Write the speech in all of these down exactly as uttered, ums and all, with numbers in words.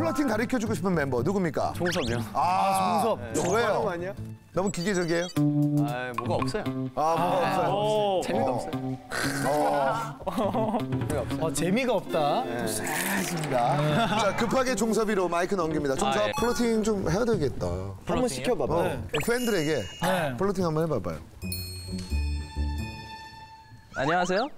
플러팅 가르쳐주고 싶은 멤버 누굽니까? 종섭이요. 아, 종섭. 네. 왜요? 아니야? 너무 기계적이에요? 아, 뭐가 없어요. 아, 뭐가 없어요? 재미가 없어요. 어, 재미가 없다. 알겠습니다. 자, 급하게 종섭이로 마이크 넘깁니다. 종섭, 아, 예. 플러팅 좀 해야 되겠다. 한번 시켜봐봐. 어, 팬들에게 네. 플러팅 한번 해봐봐요. 안녕하세요.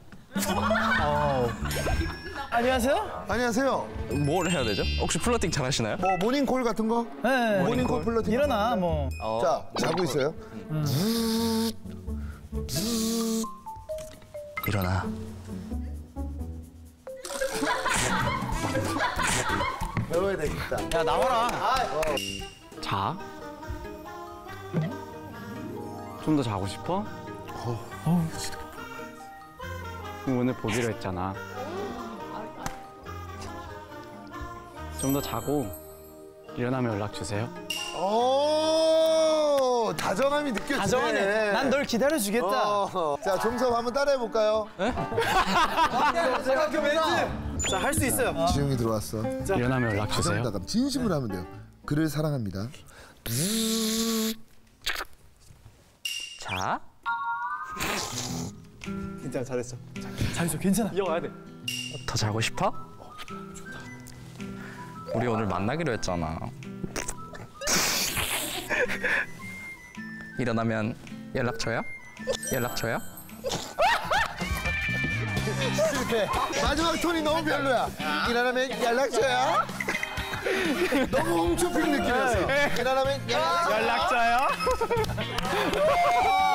안녕하세요? 안녕하세요. 뭘 해야 되죠? 혹시 플러팅 잘하시나요? 뭐 모닝콜 같은 거? 네. 모닝콜 플러팅. 일어나, 뭐. 어. 자, 자고 있어요. 일어나. 배워야 되겠다. 야, 나와라. 자. 좀 더 자고 싶어? 어우, 진짜. 오늘 보기로 했잖아. 좀 더 자고 일어나면 연락 주세요. 오, 다정함이 느껴지네. 다정하네. 난 널 기다려주겠다. 어. 자, 종섭 한번 따라해볼까요? 생각해, 멘트. 자, 할 수 있어요. 지웅이 들어왔어. 일어나면 연락 주세요. 다정다감 진심으로 하면 돼요. 그를 사랑합니다. 자. 진짜 잘했어. 잘했어, 괜찮아. 이어가야 돼. 더 자고 싶어? 우리 오늘 만나기로 했잖아. 일어나면 연락 줘요? 연락 줘요? 실패. 마지막 톤이 너무 별로야. 일어나면 연락줘요. 너무 홈쇼핑 느낌이었어. 일어나면 연락. 연락줘요?